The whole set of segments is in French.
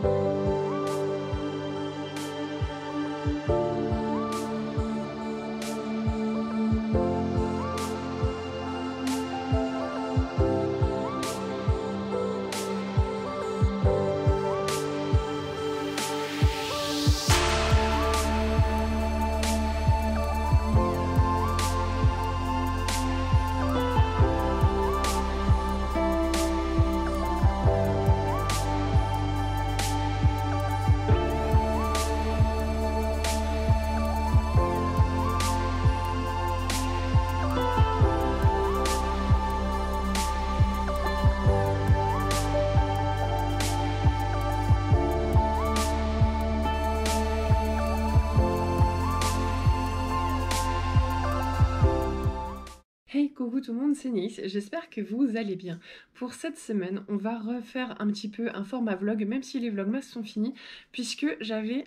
Hey, coucou tout le monde, c'est Nice, j'espère que vous allez bien. Pour cette semaine, on va refaire un petit peu un format vlog, même si les vlogmas sont finis, puisque j'avais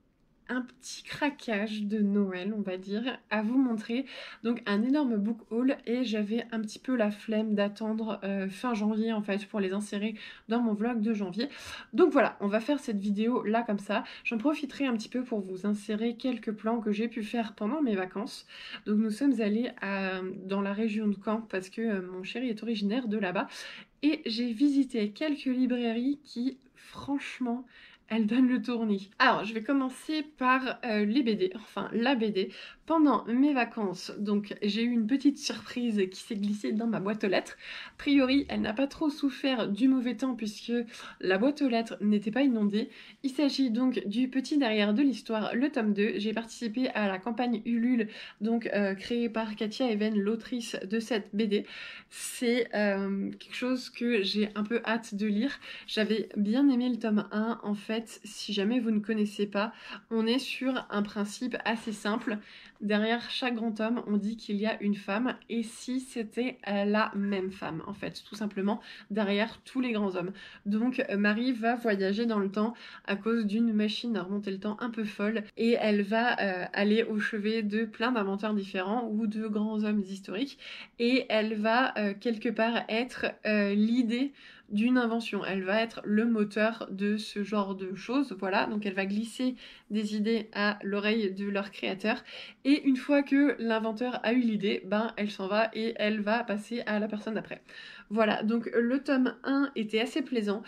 un petit craquage de Noël, on va dire, à vous montrer. Donc un énorme book haul et j'avais un petit peu la flemme d'attendre fin janvier en fait pour les insérer dans mon vlog de janvier. Donc voilà, on va faire cette vidéo là comme ça. J'en profiterai un petit peu pour vous insérer quelques plans que j'ai pu faire pendant mes vacances. Donc nous sommes allés dans la région de Caen parce que mon chéri est originaire de là-bas et j'ai visité quelques librairies qui franchement elle donne le tournis. Alors, je vais commencer par les BD, enfin la BD. Pendant mes vacances, donc j'ai eu une petite surprise qui s'est glissée dans ma boîte aux lettres. A priori, elle n'a pas trop souffert du mauvais temps puisque la boîte aux lettres n'était pas inondée. Il s'agit donc du Petit derrière de l'histoire, le tome 2. J'ai participé à la campagne Ulule, donc créée par Katia Even, l'autrice de cette BD. C'est quelque chose que j'ai un peu hâte de lire. J'avais bien aimé le tome 1, en fait, si jamais vous ne connaissez pas, on est sur un principe assez simple. Derrière chaque grand tome, on dit qu'il y a une femme, et si c'était la même femme, en fait, tout simplement, derrière tous les grands hommes. Donc Marie va voyager dans le temps à cause d'une machine à remonter le temps un peu folle, et elle va aller au chevet de plein d'inventeurs différents ou de grands hommes historiques, et elle va quelque part être l'idée d'une invention. Elle va être le moteur de ce genre de choses, voilà, donc elle va glisser des idées à l'oreille de leur créateur, et une fois que l'inventeur a eu l'idée, ben elle s'en va et elle va passer à la personne d'après. Voilà, donc le tome 1 était assez plaisant.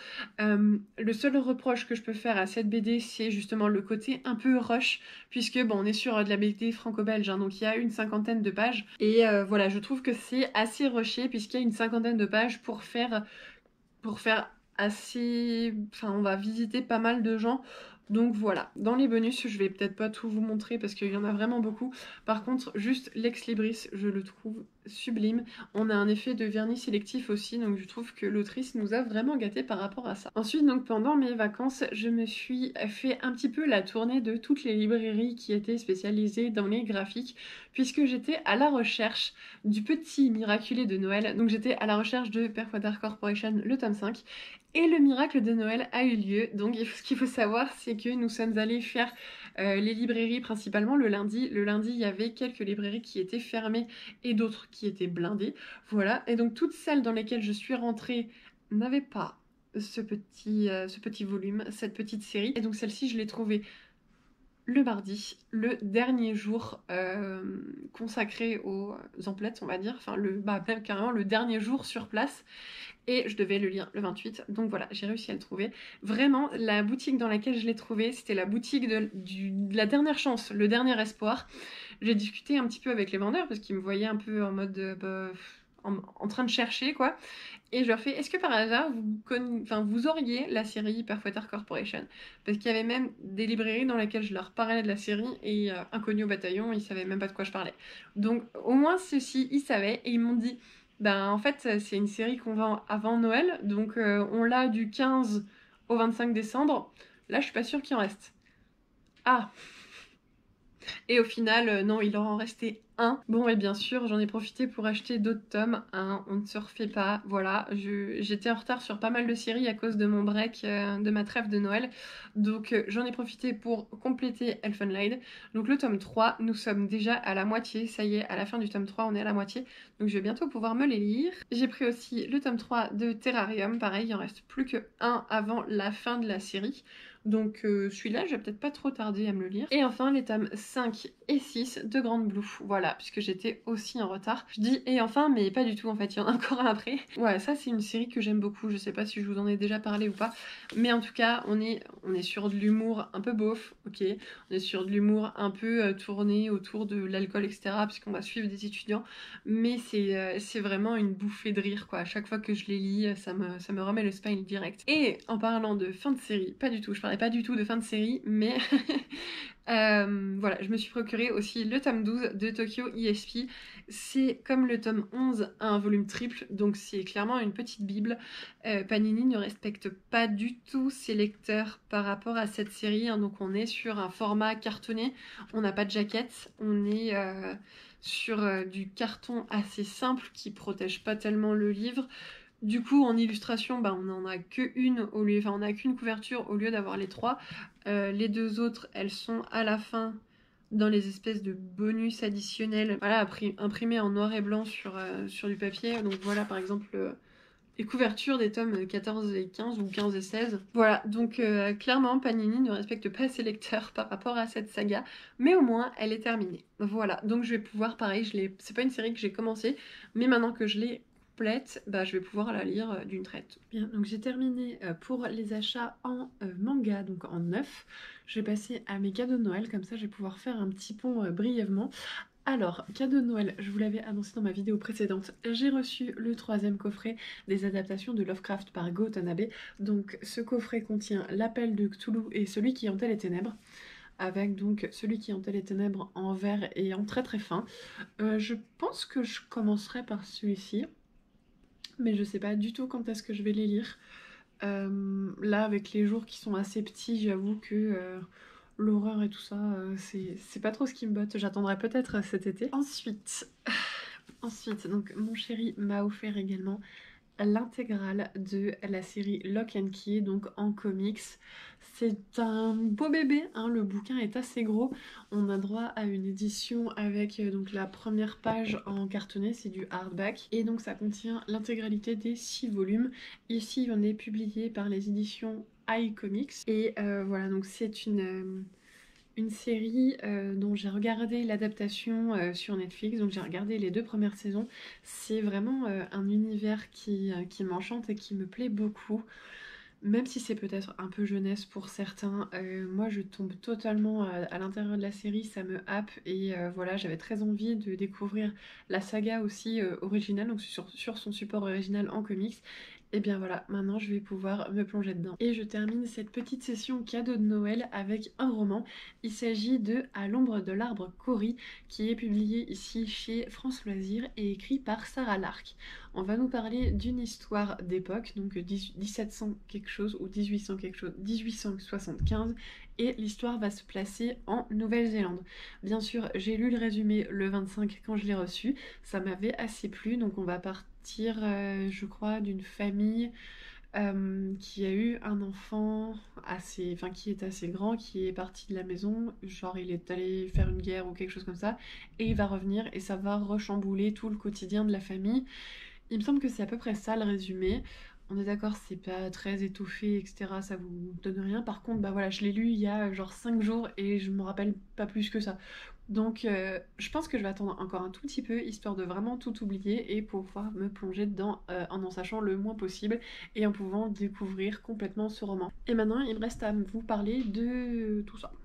Le seul reproche que je peux faire à cette BD, c'est justement le côté un peu rush, puisque bon, on est sur de la BD franco-belge, hein, donc il y a une 50aine de pages, et voilà, je trouve que c'est assez rushé, puisqu'il y a une 50aine de pages pour faire assez... Enfin, on va visiter pas mal de gens. Donc voilà, dans les bonus, je vais peut-être pas tout vous montrer parce qu'il y en a vraiment beaucoup. Par contre, juste l'ex libris, je le trouve sublime. On a un effet de vernis sélectif aussi, donc je trouve que l'autrice nous a vraiment gâtés par rapport à ça. Ensuite, donc pendant mes vacances, je me suis fait un petit peu la tournée de toutes les librairies qui étaient spécialisées dans les graphiques, puisque j'étais à la recherche du Petit miraculé de Noël. Donc j'étais à la recherche de Perquadar Corporation, le tome 5. Et le miracle de Noël a eu lieu, donc ce qu'il faut savoir, c'est que nous sommes allés faire les librairies principalement le lundi. Le lundi, il y avait quelques librairies qui étaient fermées et d'autres qui étaient blindées. Voilà, et donc toutes celles dans lesquelles je suis rentrée n'avaient pas ce petit volume, cette petite série. Et donc celle-ci, je l'ai trouvée le mardi, le dernier jour consacré aux emplettes, on va dire, enfin même carrément le dernier jour sur place, et je devais le lire le 28, donc voilà, j'ai réussi à le trouver. Vraiment, la boutique dans laquelle je l'ai trouvé, c'était la boutique de la dernière chance, le dernier espoir. J'ai discuté un petit peu avec les vendeurs, parce qu'ils me voyaient un peu en mode... en train de chercher quoi, et je leur fais, est-ce que par hasard vous auriez la série Perquadar Corporation, parce qu'il y avait même des librairies dans lesquelles je leur parlais de la série et inconnus au bataillon, ils savaient même pas de quoi je parlais. Donc au moins ceux-ci ils savaient, et ils m'ont dit ben en fait c'est une série qu'on vend avant Noël, donc on l'a du 15 au 25 décembre, là je suis pas sûre qu'il en reste. Ah, et au final, non, il leur en restait 1. Bon, et bien sûr, j'en ai profité pour acheter d'autres tomes, hein, on ne se refait pas, voilà. J'étais en retard sur pas mal de séries à cause de mon break, de ma trêve de Noël. Donc j'en ai profité pour compléter Elfenlied. Donc le tome 3, nous sommes déjà à la moitié, ça y est, à la fin du tome 3, on est à la moitié. Donc je vais bientôt pouvoir me les lire. J'ai pris aussi le tome 3 de Terrarium, pareil, il en reste plus que un avant la fin de la série. Donc celui-là, je vais peut-être pas trop tarder à me le lire. Et enfin, les tomes 5 et 6 de Grande Blue. Voilà, puisque j'étais aussi en retard. Je dis et enfin, mais pas du tout en fait, il y en a encore un après. Ouais, ça c'est une série que j'aime beaucoup, je sais pas si je vous en ai déjà parlé ou pas. Mais en tout cas, on est sur de l'humour un peu beauf, ok. On est sur de l'humour un peu tourné autour de l'alcool, etc. Puisqu'on va suivre des étudiants. Mais c'est vraiment une bouffée de rire, quoi. À chaque fois que je les lis, ça me remet le smile direct. Et en parlant de fin de série, pas du tout, je parlais pas du tout de fin de série, mais voilà, je me suis procuré aussi le tome 12 de Tokyo ESP. C'est comme le tome 11, un volume triple, donc c'est clairement une petite bible. Panini ne respecte pas du tout ses lecteurs par rapport à cette série, hein, donc on est sur un format cartonné, on n'a pas de jaquette, on est sur du carton assez simple qui protège pas tellement le livre. Du coup, en illustration, bah, on n'en a qu'une au lieu, enfin on n'a qu'une couverture au lieu d'avoir les trois. Les deux autres, elles sont à la fin dans les espèces de bonus additionnels, voilà, imprimés en noir et blanc sur du papier. Donc voilà, par exemple, les couvertures des tomes 14 et 15 ou 15 et 16. Voilà, donc clairement, Panini ne respecte pas ses lecteurs par rapport à cette saga, mais au moins, elle est terminée. Voilà, donc je vais pouvoir, pareil, c'est pas une série que j'ai commencé, mais maintenant que je l'ai complète, bah, je vais pouvoir la lire d'une traite. Bien, donc j'ai terminé pour les achats en manga, donc en neuf. Je vais passer à mes cadeaux de Noël, comme ça je vais pouvoir faire un petit pont brièvement. Alors, cadeau de Noël, je vous l'avais annoncé dans ma vidéo précédente, j'ai reçu le 3e coffret des adaptations de Lovecraft par Go Tanabe. Donc ce coffret contient L'Appel de Cthulhu et Celui qui hantait les ténèbres, avec donc Celui qui hantait les ténèbres en vert et en très très fin. Je pense que je commencerai par celui-ci, mais je sais pas du tout quand est-ce que je vais les lire. Là, avec les jours qui sont assez petits, j'avoue que l'horreur et tout ça, c'est pas trop ce qui me botte. J'attendrai peut-être cet été. Ensuite, donc mon chéri m'a offert également l'intégrale de la série Lock and Key, donc en comics. C'est un beau bébé, hein, le bouquin est assez gros. On a droit à une édition avec donc la première page en cartonné, c'est du hardback. Et donc ça contient l'intégralité des 6 volumes. Ici, on est publié par les éditions iComics. Et voilà, donc c'est une série dont j'ai regardé l'adaptation sur Netflix, donc j'ai regardé les 2 premières saisons. C'est vraiment un univers qui m'enchante et qui me plaît beaucoup. Même si c'est peut-être un peu jeunesse pour certains, moi je tombe totalement à l'intérieur de la série, ça me happe et voilà, j'avais très envie de découvrir la saga aussi originale, donc sur son support original en comics. Et bien voilà, maintenant je vais pouvoir me plonger dedans. Et je termine cette petite session cadeau de Noël avec un roman. Il s'agit de À l'ombre de l'arbre Cory, qui est publié ici chez France Loisirs et écrit par Sarah Lark. On va nous parler d'une histoire d'époque, donc 1700 quelque chose ou 1800 quelque chose, 1875, et l'histoire va se placer en Nouvelle-Zélande. Bien sûr, j'ai lu le résumé le 25 quand je l'ai reçu, ça m'avait assez plu, donc on va partir, je crois, d'une famille qui a eu un enfant qui est assez grand, qui est parti de la maison, genre il est allé faire une guerre ou quelque chose comme ça, et il va revenir et ça va rechambouler tout le quotidien de la famille. Il me semble que c'est à peu près ça le résumé. On est d'accord, c'est pas très étoffé, etc. Ça vous donne rien. Par contre, bah voilà, je l'ai lu il y a genre 5 jours et je me rappelle pas plus que ça. Donc je pense que je vais attendre encore un tout petit peu, histoire de vraiment tout oublier et pouvoir me plonger dedans en sachant le moins possible et en pouvant découvrir complètement ce roman. Et maintenant, il me reste à vous parler de tout ça.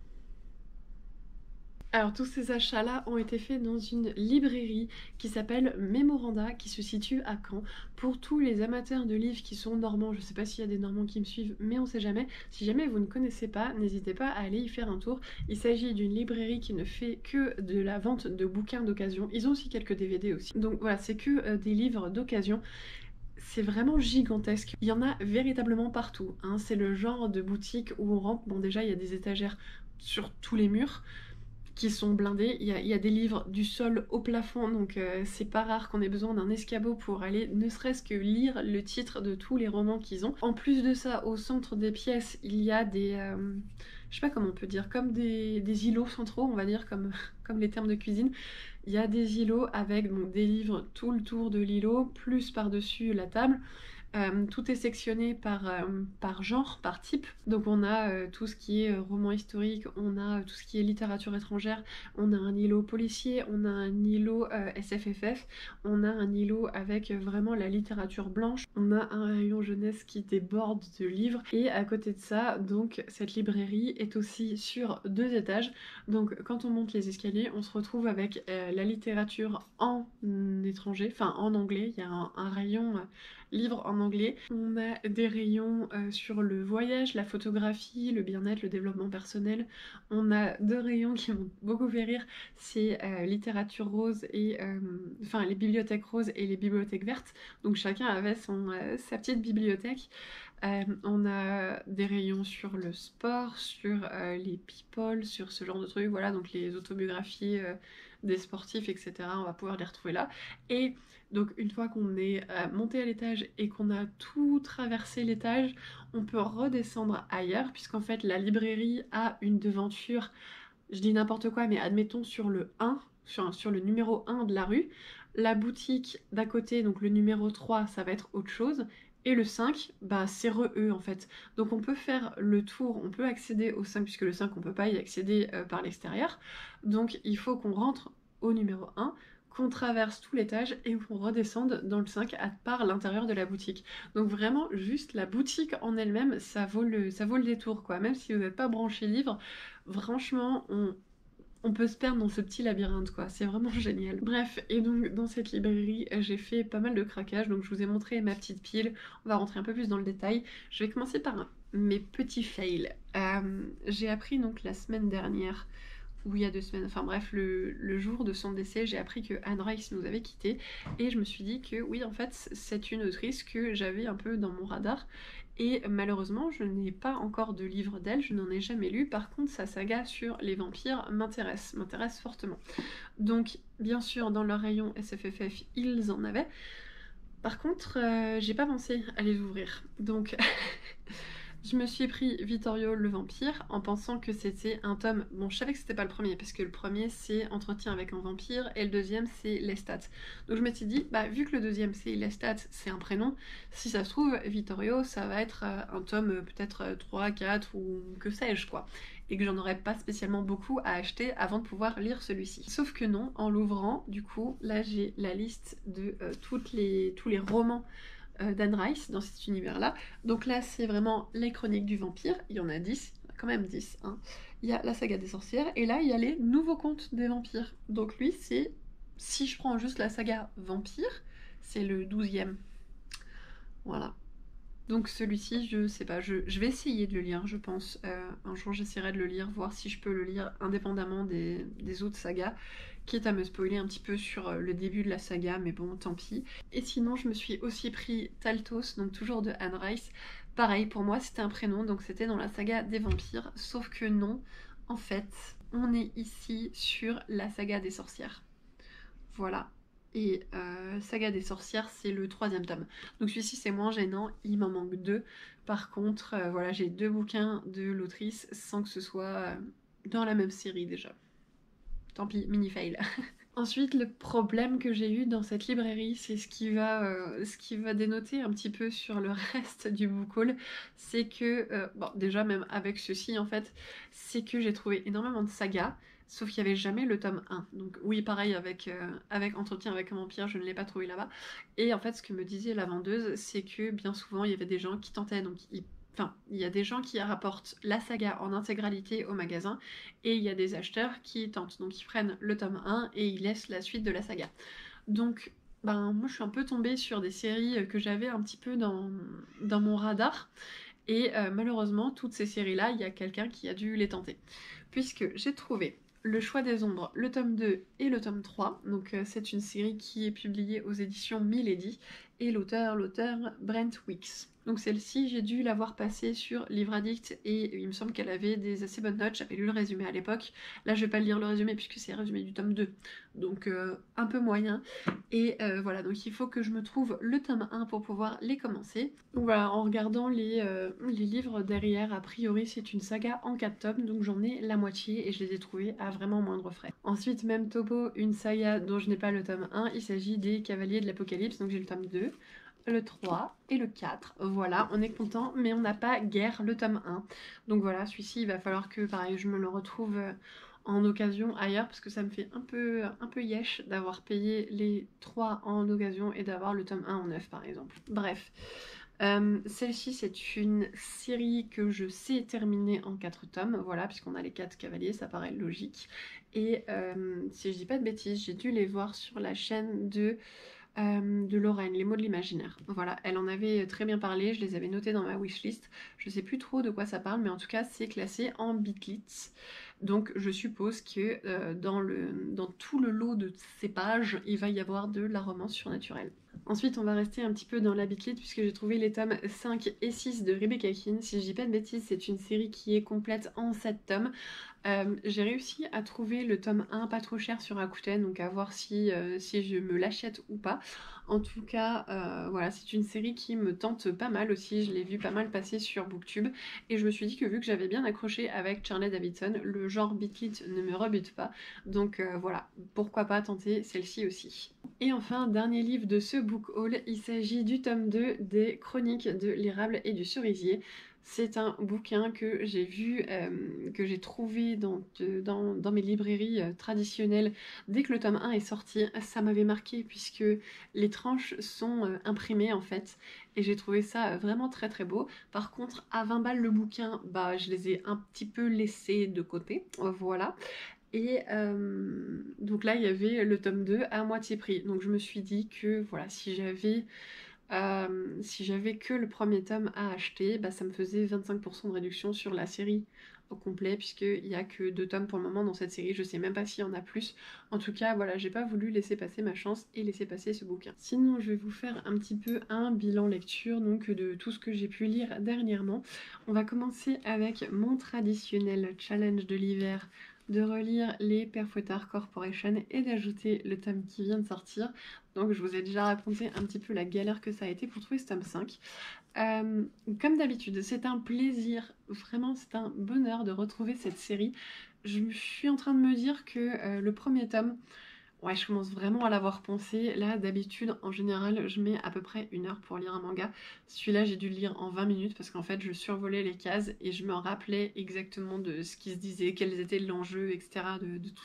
Alors tous ces achats-là ont été faits dans une librairie qui s'appelle Memoranda, qui se situe à Caen. Pour tous les amateurs de livres qui sont normands, je sais pas s'il y a des normands qui me suivent, mais on sait jamais. Si jamais vous ne connaissez pas, n'hésitez pas à aller y faire un tour. Il s'agit d'une librairie qui ne fait que de la vente de bouquins d'occasion. Ils ont aussi quelques DVD aussi. Donc voilà, c'est que des livres d'occasion. C'est vraiment gigantesque. Il y en a véritablement partout, hein. C'est le genre de boutique où on rentre. Bon déjà, il y a des étagères sur tous les murs. qui sont blindés. Il y a des livres du sol au plafond, donc c'est pas rare qu'on ait besoin d'un escabeau pour aller ne serait-ce que lire le titre de tous les romans qu'ils ont. En plus de ça, au centre des pièces, il y a des... je sais pas comment on peut dire, comme des îlots centraux, on va dire, comme, comme les termes de cuisine. Il y a des îlots avec donc, des livres tout le tour de l'îlot, plus par-dessus la table. Tout est sectionné par genre, par type. Donc on a tout ce qui est roman historique, on a tout ce qui est littérature étrangère, on a un îlot policier, on a un îlot SFFF, on a un îlot avec vraiment la littérature blanche, on a un rayon jeunesse qui déborde de livres. Et à côté de ça, donc cette librairie est aussi sur 2 étages. Donc quand on monte les escaliers, on se retrouve avec la littérature en étranger, enfin en anglais. Il y a un rayon livres en anglais. On a des rayons sur le voyage, la photographie, le bien-être, le développement personnel. On a 2 rayons qui m'ont beaucoup fait rire, c'est littérature rose et... enfin, les bibliothèques roses et les bibliothèques vertes. Donc chacun avait sa petite bibliothèque. On a des rayons sur le sport, sur les people, sur ce genre de trucs, voilà, donc les autobiographies des sportifs, etc. On va pouvoir les retrouver là. Et donc une fois qu'on est monté à l'étage et qu'on a tout traversé l'étage, on peut redescendre ailleurs, puisqu'en fait la librairie a une devanture, je dis n'importe quoi, mais admettons sur le 1, sur le numéro 1 de la rue. La boutique d'à côté, donc le numéro 3, ça va être autre chose. Et le 5, bah c'est re-eux en fait. Donc on peut faire le tour, on peut accéder au 5, puisque le 5 on peut pas y accéder par l'extérieur. Donc il faut qu'on rentre au numéro 1, qu'on traverse tout l'étage et qu'on redescende dans le 5 à part l'intérieur de la boutique. Donc vraiment juste la boutique en elle-même, ça vaut le détour quoi. Même si vous n'êtes pas branché livre, franchement on peut se perdre dans ce petit labyrinthe quoi, c'est vraiment génial. Bref, et donc dans cette librairie, j'ai fait pas mal de craquages, donc je vous ai montré ma petite pile, on va rentrer un peu plus dans le détail. Je vais commencer par mes petits fails. J'ai appris donc la semaine dernière, ou il y a 2 semaines, enfin bref, le jour de son décès, j'ai appris que Anne Rice nous avait quittés, et je me suis dit que oui, en fait, c'est une autrice que j'avais un peu dans mon radar, et malheureusement, je n'ai pas encore de livre d'elle, je n'en ai jamais lu. Par contre, sa saga sur les vampires m'intéresse fortement. Donc, bien sûr, dans leur rayon SFFF, ils en avaient. Par contre, j'ai pas pensé à les ouvrir. Donc... Je me suis pris Vittorio le vampire en pensant que c'était un tome... Bon, je savais que c'était pas le premier, parce que le premier c'est Entretien avec un vampire, et le deuxième c'est Lestat. Donc je m'étais dit, bah vu que le deuxième c'est Lestat, c'est un prénom, si ça se trouve, Vittorio, ça va être un tome peut-être 3, 4 ou que sais-je quoi. Et que j'en aurais pas spécialement beaucoup à acheter avant de pouvoir lire celui-ci. Sauf que non, en l'ouvrant, du coup, là j'ai la liste de tous les romans d'Anne Rice dans cet univers-là. Donc là, c'est vraiment les chroniques du vampire. Il y en a 10, il y en a quand même 10. Hein. Il y a la saga des sorcières, et là, il y a les nouveaux contes des vampires. Donc lui, c'est, si je prends juste la saga vampire, c'est le 12e. Voilà. Donc celui-ci, je sais pas, je vais essayer de le lire, je pense. Un jour, j'essaierai de le lire, voir si je peux le lire indépendamment des autres sagas, quitte à me spoiler un petit peu sur le début de la saga, mais bon, tant pis. Et sinon, je me suis aussi pris Taltos, donc toujours de Anne Rice. Pareil, pour moi, c'était un prénom, donc c'était dans la saga des vampires, sauf que non, en fait, on est ici sur la saga des sorcières. Voilà. Et Saga des sorcières, c'est le 3e tome. Donc celui-ci, c'est moins gênant, il m'en manque 2. Par contre, voilà, j'ai 2 bouquins de l'autrice sans que ce soit dans la même série déjà. Tant pis, mini fail. Ensuite, le problème que j'ai eu dans cette librairie, c'est ce qui va dénoter un petit peu sur le reste du book haul, c'est que, bon, déjà même avec ceci en fait, c'est que j'ai trouvé énormément de sagas, sauf qu'il n'y avait jamais le tome 1. Donc oui, pareil avec Entretien avec un vampire, je ne l'ai pas trouvé là-bas. Et en fait, ce que me disait la vendeuse, c'est que bien souvent, il y avait des gens qui tentaient, donc il y a des gens qui rapportent la saga en intégralité au magasin, et il y a des acheteurs qui tentent, donc ils prennent le tome 1 et ils laissent la suite de la saga. Donc, ben, moi je suis un peu tombée sur des séries que j'avais un petit peu dans mon radar, et malheureusement, toutes ces séries-là, il y a quelqu'un qui a dû les tenter. Puisque j'ai trouvé Le Choix des Ombres, le tome 2 et le tome 3. Donc c'est une série qui est publiée aux éditions Milady et l'auteur Brent Weeks. Donc celle-ci, j'ai dû l'avoir passée sur Livre Addict et il me semble qu'elle avait des assez bonnes notes. J'avais lu le résumé à l'époque. Là, je vais pas lire le résumé puisque c'est le résumé du tome 2. Donc un peu moyen. Et voilà, donc il faut que je me trouve le tome 1 pour pouvoir les commencer. Donc voilà, en regardant les livres derrière, a priori c'est une saga en 4 tomes, donc j'en ai la moitié et je les ai trouvés à vraiment moindre frais. Ensuite, même topo, une saga dont je n'ai pas le tome 1, il s'agit des Cavaliers de l'Apocalypse, donc j'ai le tome 2. Le 3 et le 4, voilà, on est content, mais on n'a pas guère le tome 1. Donc voilà, celui-ci, il va falloir que, pareil, je me le retrouve en occasion ailleurs, parce que ça me fait un peu yesh d'avoir payé les 3 en occasion et d'avoir le tome 1 en neuf, par exemple. Bref. Celle-ci, c'est une série que je sais terminer en 4 tomes, voilà, puisqu'on a les 4 cavaliers, ça paraît logique. Et si je dis pas de bêtises, j'ai dû les voir sur la chaîne de Lorraine, Les mots de l'imaginaire. Voilà, elle en avait très bien parlé, je les avais notés dans ma wishlist. Je sais plus trop de quoi ça parle, mais en tout cas, c'est classé en Bitlits. Donc je suppose que dans tout le lot de ces pages, il va y avoir de la romance surnaturelle. Ensuite, on va rester un petit peu dans la Bitlite puisque j'ai trouvé les tomes 5 et 6 de Rebecca Keane. Si je dis pas de bêtises, c'est une série qui est complète en 7 tomes. J'ai réussi à trouver le tome 1 pas trop cher sur Rakuten, donc à voir si je me l'achète ou pas. En tout cas, voilà, c'est une série qui me tente pas mal aussi. Je l'ai vu pas mal passer sur Booktube et je me suis dit que vu que j'avais bien accroché avec Charlie Davidson, le genre Bitlite ne me rebute pas. Donc voilà, pourquoi pas tenter celle-ci aussi. Et enfin, dernier livre de ce book haul, il s'agit du tome 2 des Chroniques de l'érable et du cerisier. C'est un bouquin que j'ai vu, que j'ai trouvé dans mes librairies traditionnelles dès que le tome 1 est sorti. Ça m'avait marqué puisque les tranches sont imprimées en fait et j'ai trouvé ça vraiment très très beau. Par contre, à 20 balles le bouquin, bah je les ai un petit peu laissés de côté, voilà. Et donc là, il y avait le tome 2 à moitié prix. Donc je me suis dit que voilà, si j'avais que le premier tome à acheter, bah, ça me faisait 25% de réduction sur la série au complet, puisqu'il n'y a que 2 tomes pour le moment dans cette série. Je sais même pas s'il y en a plus. En tout cas, voilà, j'ai pas voulu laisser passer ma chance et laisser passer ce bouquin. Sinon, je vais vous faire un petit peu un bilan lecture, donc de tout ce que j'ai pu lire dernièrement. On va commencer avec mon traditionnel challenge de l'hiver de relire les Père Fouettard Corporation et d'ajouter le tome qui vient de sortir. Donc je vous ai déjà raconté un petit peu la galère que ça a été pour trouver ce tome 5. Comme d'habitude, c'est un plaisir, vraiment c'est un bonheur de retrouver cette série. Je suis en train de me dire que le premier tome, ouais, je commence vraiment à l'avoir poncé. Là, d'habitude, en général, je mets à peu près 1 heure pour lire un manga. Celui-là, j'ai dû le lire en 20 minutes parce qu'en fait, je survolais les cases et je me rappelais exactement de ce qui se disait, quels étaient l'enjeu, etc.,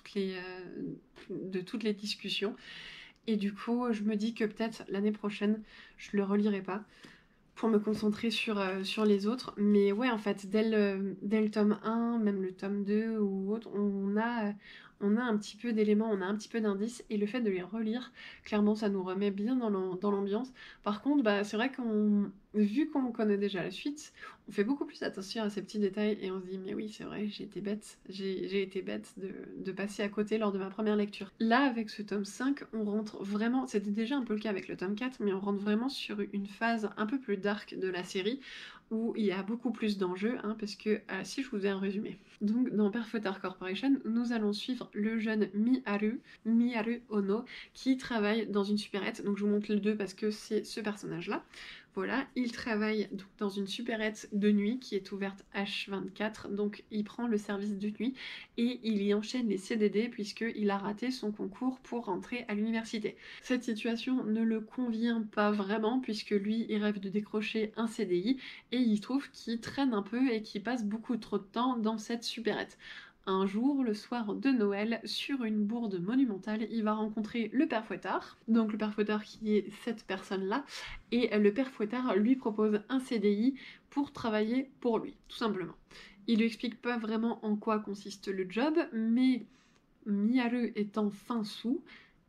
de toutes les discussions. Et du coup, je me dis que peut-être l'année prochaine, je le relirai pas pour me concentrer sur les autres. Mais ouais, en fait, dès le tome 1, même le tome 2 ou autre, on a un petit peu d'éléments, on a un petit peu d'indices, et le fait de les relire, clairement, ça nous remet bien dans l'ambiance. Par contre, bah, c'est vrai vu qu'on connaît déjà la suite, on fait beaucoup plus attention à ces petits détails, et on se dit, mais oui, c'est vrai, j'ai été bête de passer à côté lors de ma première lecture. Là, avec ce tome 5, on rentre vraiment, c'était déjà un peu le cas avec le tome 4, mais on rentre vraiment sur une phase un peu plus dark de la série, où il y a beaucoup plus d'enjeux, hein, parce que, si je vous ai un résumé. Donc, dans Père Fouettard Corporation, nous allons suivre le jeune Miharu Ono, qui travaille dans une supérette. Donc, je vous montre le 2 parce que c'est ce personnage-là. Voilà, il travaille donc dans une supérette de nuit qui est ouverte H24, donc il prend le service de nuit et il y enchaîne les CDD puisqu'il a raté son concours pour rentrer à l'université. Cette situation ne le convient pas vraiment puisque lui, il rêve de décrocher un CDI et il trouve qu'il traîne un peu et qu'il passe beaucoup trop de temps dans cette supérette. Un jour, le soir de Noël, sur une bourde monumentale, il va rencontrer le Père Fouettard, donc le Père Fouettard qui est cette personne-là, et le Père Fouettard lui propose un CDI pour travailler pour lui, tout simplement. Il lui explique pas vraiment en quoi consiste le job, mais Miharu étant fin sous,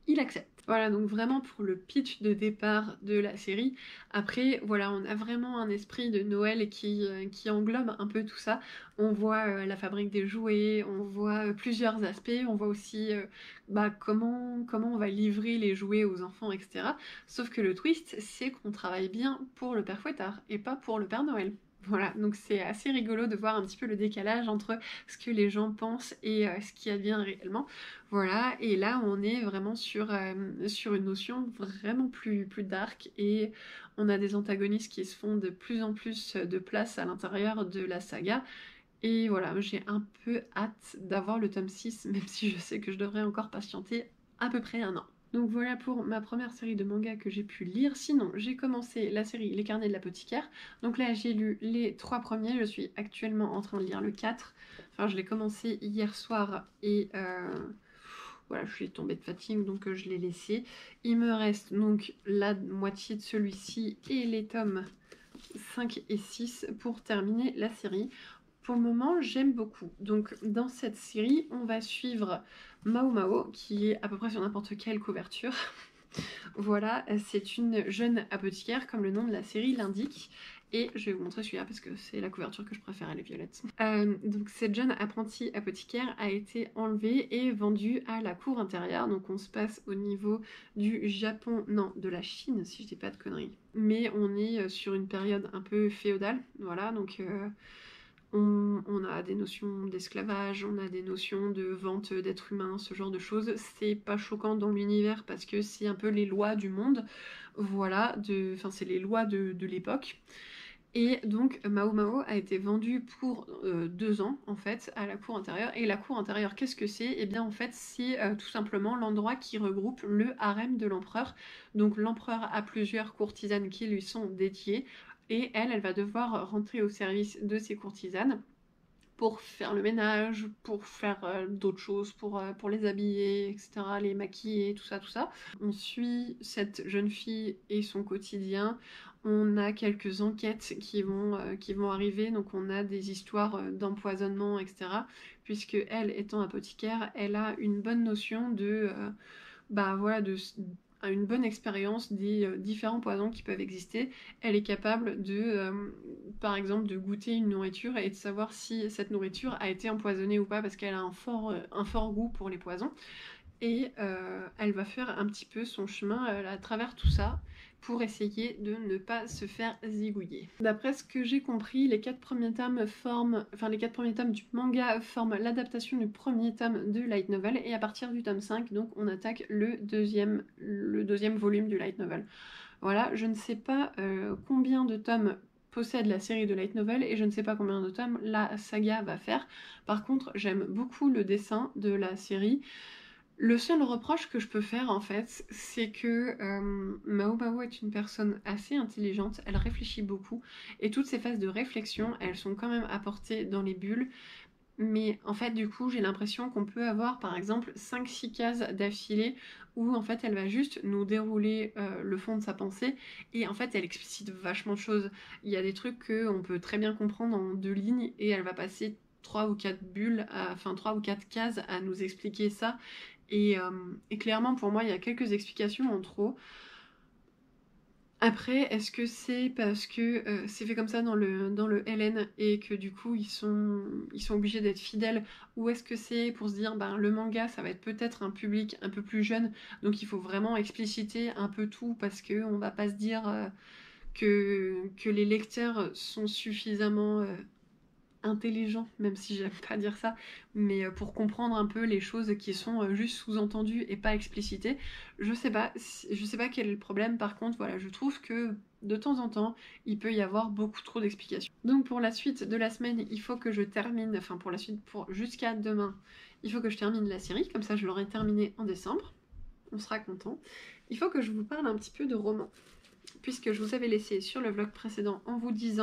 il accepte. Voilà, donc vraiment pour le pitch de départ de la série. Après, voilà, on a vraiment un esprit de Noël qui englobe un peu tout ça. On voit la fabrique des jouets, on voit plusieurs aspects, on voit aussi comment on va livrer les jouets aux enfants, etc. Sauf que le twist, c'est qu'on travaille bien pour le Père Fouettard et pas pour le Père Noël. Voilà, donc c'est assez rigolo de voir un petit peu le décalage entre ce que les gens pensent et ce qui advient réellement. Voilà, et là on est vraiment sur une notion vraiment plus dark et on a des antagonistes qui se font de plus en plus de place à l'intérieur de la saga. Et voilà, j'ai un peu hâte d'avoir le tome 6, même si je sais que je devrais encore patienter à peu près un an. Donc voilà pour ma première série de mangas que j'ai pu lire. Sinon, j'ai commencé la série Les Carnets de l'apothicaire. Donc là, j'ai lu les 3 premiers. Je suis actuellement en train de lire le 4. Enfin, je l'ai commencé hier soir et voilà, je suis tombée de fatigue, donc je l'ai laissé. Il me reste donc la moitié de celui-ci et les tomes 5 et 6 pour terminer la série. Pour le moment, j'aime beaucoup. Donc dans cette série, on va suivre Mao Mao, qui est à peu près sur n'importe quelle couverture. Voilà, c'est une jeune apothicaire, comme le nom de la série l'indique. Et je vais vous montrer celui-là parce que c'est la couverture que je préfère, elle est violette. Donc cette jeune apprentie apothicaire a été enlevée et vendue à la cour intérieure. Donc on se passe au niveau du Japon, non, de la Chine si je dis pas de conneries. Mais on est sur une période un peu féodale, voilà, donc on a des notions d'esclavage, on a des notions de vente d'êtres humains, ce genre de choses. C'est pas choquant dans l'univers parce que c'est un peu les lois du monde, voilà, enfin c'est les lois de l'époque. Et donc Mao Mao a été vendu pour 2 ans en fait à la cour intérieure. Et la cour intérieure, qu'est-ce que c'est? Et bien en fait c'est tout simplement l'endroit qui regroupe le harem de l'empereur. Donc l'empereur a plusieurs courtisanes qui lui sont dédiées et elle va devoir rentrer au service de ces courtisanes pour faire le ménage, pour faire d'autres choses, pour les habiller, etc., les maquiller, tout ça, tout ça. On suit cette jeune fille et son quotidien. On a quelques enquêtes qui vont arriver, donc on a des histoires d'empoisonnement, etc. Puisque elle, étant apothicaire, elle a une bonne notion de, voilà, une bonne expérience des différents poisons qui peuvent exister. Elle est capable de, par exemple, de goûter une nourriture et de savoir si cette nourriture a été empoisonnée ou pas parce qu'elle a un fort goût pour les poisons. Et elle va faire un petit peu son chemin à travers tout ça pour essayer de ne pas se faire zigouiller. D'après ce que j'ai compris, les 4 premiers tomes du manga forment l'adaptation du premier tome de light novel et à partir du tome 5, donc on attaque le deuxième volume du light novel. Voilà, je ne sais pas combien de tomes possède la série de light novel et je ne sais pas combien de tomes la saga va faire. Par contre, j'aime beaucoup le dessin de la série. Le seul reproche que je peux faire en fait, c'est que Mao Mao est une personne assez intelligente, elle réfléchit beaucoup, et toutes ces phases de réflexion, elles sont quand même apportées dans les bulles, mais en fait du coup j'ai l'impression qu'on peut avoir par exemple 5-6 cases d'affilée où en fait elle va juste nous dérouler le fond de sa pensée, et en fait elle explicite vachement de choses. Il y a des trucs qu'on peut très bien comprendre en 2 lignes, et elle va passer 3 ou 4 bulles, enfin 3 ou 4 cases à nous expliquer ça. Et clairement, pour moi, il y a quelques explications en trop. Après, est-ce que c'est parce que c'est fait comme ça dans le LN et que du coup ils sont obligés d'être fidèles, ou est-ce que c'est pour se dire ben le manga ça va être peut-être un public un peu plus jeune, donc il faut vraiment expliciter un peu tout parce que on va pas se dire que les lecteurs sont suffisamment intelligent, même si j'aime pas dire ça, mais pour comprendre un peu les choses qui sont juste sous-entendues et pas explicitées. Je sais pas quel est le problème. Par contre, voilà, je trouve que de temps en temps, il peut y avoir beaucoup trop d'explications. Donc pour la suite de la semaine, il faut que je termine, enfin pour la suite, pour jusqu'à demain, il faut que je termine la série, comme ça je l'aurai terminée en décembre. On sera content. Il faut que je vous parle un petit peu de romans, puisque je vous avais laissé sur le vlog précédent en vous disant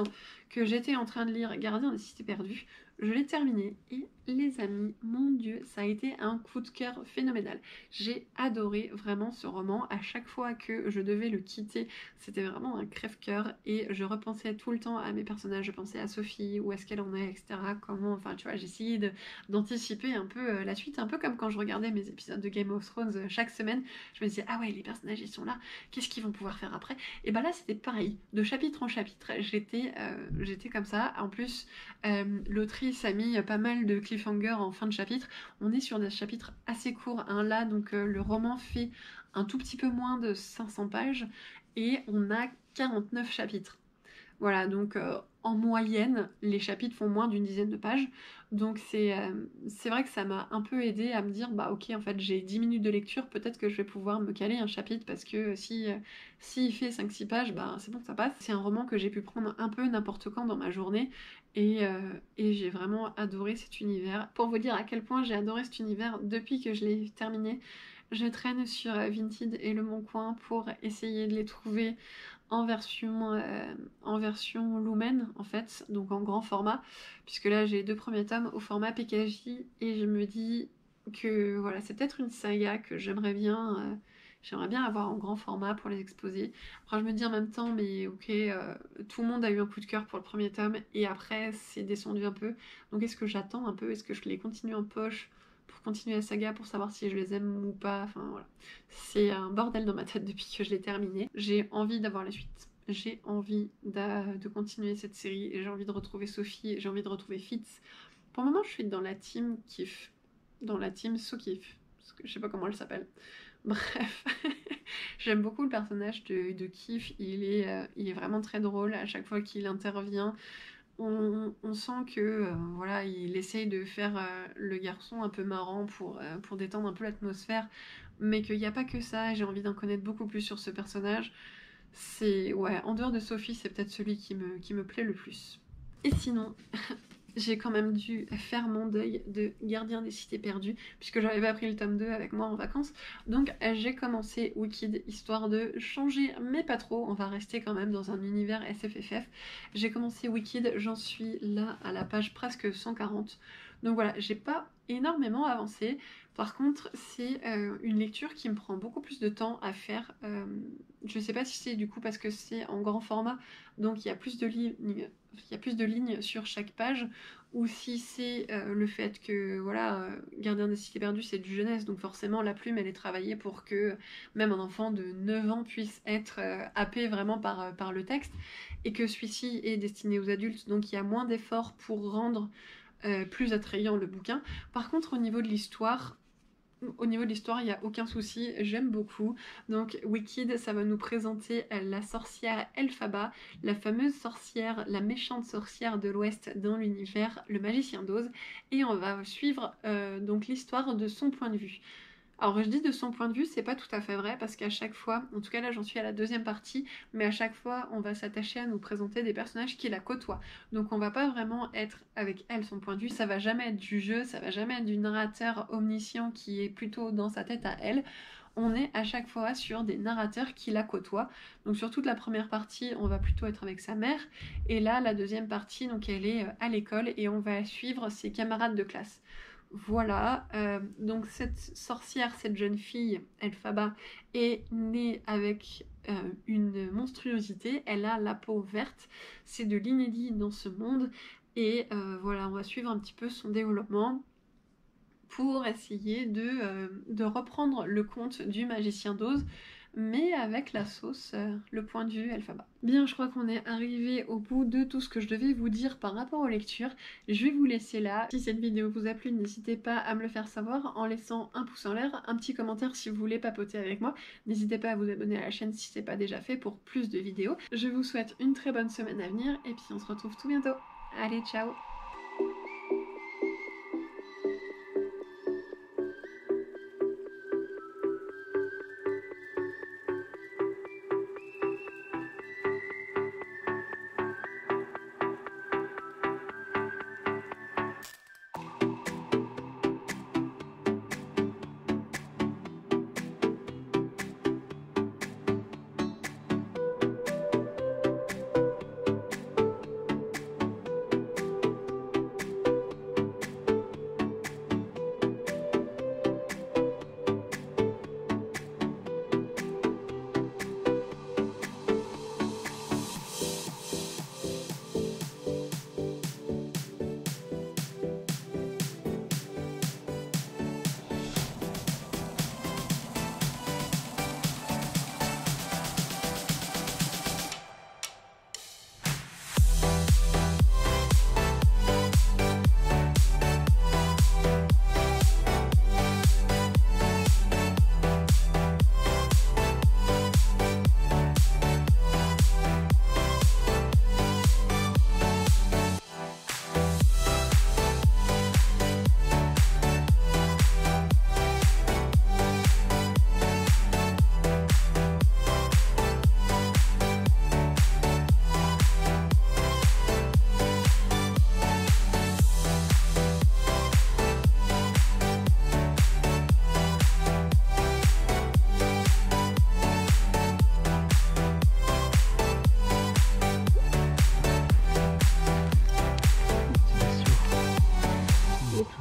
que j'étais en train de lire Gardien des Cités Perdues. Je l'ai terminé et les amis, mon Dieu, ça a été un coup de cœur phénoménal. J'ai adoré vraiment ce roman. À chaque fois que je devais le quitter, c'était vraiment un crève-cœur et je repensais tout le temps à mes personnages. Je pensais à Sophie, où est-ce qu'elle en est, etc. Comment, enfin tu vois, j'essayais d'anticiper un peu la suite, un peu comme quand je regardais mes épisodes de Game of Thrones chaque semaine. Je me disais, ah ouais, les personnages ils sont là, qu'est-ce qu'ils vont pouvoir faire après? Et bah là c'était pareil, de chapitre en chapitre, j'étais comme ça. En plus, l'autrice a mis pas mal de cliffhangers en fin de chapitre. On est sur des chapitres assez courts, hein, là, donc le roman fait un tout petit peu moins de 500 pages et on a 49 chapitres. Voilà, donc en moyenne, les chapitres font moins d'une dizaine de pages. Donc c'est vrai que ça m'a un peu aidé à me dire, bah ok, en fait j'ai 10 minutes de lecture, peut-être que je vais pouvoir me caler un chapitre parce que si il fait 5-6 pages, bah c'est bon, ça passe. C'est un roman que j'ai pu prendre un peu n'importe quand dans ma journée et j'ai vraiment adoré cet univers. Pour vous dire à quel point j'ai adoré cet univers depuis que je l'ai terminé, je traîne sur Vinted et Le Bon Coin pour essayer de les trouver en version Lumen en fait, donc en grand format, puisque là j'ai les 2 premiers tomes au format PKJ et je me dis que voilà, c'est peut-être une saga que j'aimerais bien avoir en grand format pour les exposer. Après je me dis en même temps, mais ok, tout le monde a eu un coup de cœur pour le premier tome et après c'est descendu un peu, donc est-ce que j'attends un peu, est-ce que je les continue en poche pour continuer la saga, pour savoir si je les aime ou pas, enfin voilà. C'est un bordel dans ma tête depuis que je l'ai terminé. J'ai envie d'avoir la suite. J'ai envie de continuer cette série et j'ai envie de retrouver Sophie, j'ai envie de retrouver Fitz. Pour le moment, je suis dans la team Kiff, dans la team So-Kiff, parce que je sais pas comment elle s'appelle. Bref, j'aime beaucoup le personnage de Kiff, il est vraiment très drôle à chaque fois qu'il intervient. On sent que voilà, il essaye de faire le garçon un peu marrant pour détendre un peu l'atmosphère, mais qu'il n'y a pas que ça, j'ai envie d'en connaître beaucoup plus sur ce personnage. C'est, ouais, en dehors de Sophie, c'est peut-être celui qui me plaît le plus. Et sinon, j'ai quand même dû faire mon deuil de Gardien des Cités Perdues, puisque j'avais pas pris le tome 2 avec moi en vacances. Donc j'ai commencé Wicked, histoire de changer, mais pas trop, on va rester quand même dans un univers SFFF. J'ai commencé Wicked, j'en suis là à la page presque 140. Donc voilà, j'ai pas énormément avancé. Par contre, c'est une lecture qui me prend beaucoup plus de temps à faire. Je sais pas si c'est du coup parce que c'est en grand format, donc il y a plus de lignes sur chaque page, ou si c'est le fait que voilà, Gardien des Cités Perdues c'est du jeunesse, donc forcément la plume elle est travaillée pour que même un enfant de 9 ans puisse être happé vraiment par le texte, et que celui-ci est destiné aux adultes, donc il y a moins d'efforts pour rendre plus attrayant le bouquin. Par contre au niveau de l'histoire, il n'y a aucun souci, j'aime beaucoup. Donc Wicked, ça va nous présenter la sorcière Elphaba, la fameuse sorcière, la méchante sorcière de l'Ouest dans l'univers Le Magicien d'Oz, et on va suivre donc l'histoire de son point de vue. Alors je dis de son point de vue, c'est pas tout à fait vrai, parce qu'à chaque fois, en tout cas là j'en suis à la deuxième partie, mais à chaque fois on va s'attacher à nous présenter des personnages qui la côtoient. Donc on va pas vraiment être avec elle son point de vue, ça va jamais être du jeu, ça va jamais être du narrateur omniscient qui est plutôt dans sa tête à elle. On est à chaque fois sur des narrateurs qui la côtoient. Donc sur toute la première partie, on va plutôt être avec sa mère, et là la deuxième partie, donc elle est à l'école et on va suivre ses camarades de classe. Voilà, donc cette sorcière, cette jeune fille, Elphaba, est née avec une monstruosité, elle a la peau verte, c'est de l'inédit dans ce monde, et voilà, on va suivre un petit peu son développement pour essayer de reprendre le conte du magicien d'Oz, mais avec la sauce, le point de vue Elphaba. Bien, je crois qu'on est arrivé au bout de tout ce que je devais vous dire par rapport aux lectures. Je vais vous laisser là. Si cette vidéo vous a plu, n'hésitez pas à me le faire savoir en laissant un pouce en l'air, un petit commentaire si vous voulez papoter avec moi. N'hésitez pas à vous abonner à la chaîne si ce n'est pas déjà fait pour plus de vidéos. Je vous souhaite une très bonne semaine à venir et puis on se retrouve tout bientôt. Allez, ciao!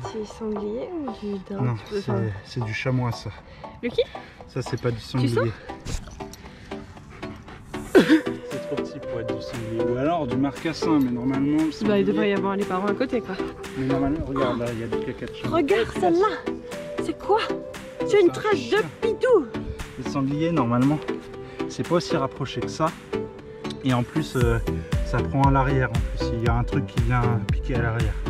petit sanglier ou du daim? Non, c'est du chamois ça. Le qui? Ça c'est pas du sanglier. C'est trop petit pour être du sanglier. Ou alors du marcassin, mais normalement le sanglier... Bah il devrait y avoir les parents à côté quoi. Mais normalement, regarde là, il y a du caca de chien. Regarde celle-là. C'est quoi? C'est une trace de pidou. Le sanglier normalement, c'est pas aussi rapproché que ça. Et en plus, ça prend à l'arrière. En plus, il y a un truc qui vient piquer à l'arrière.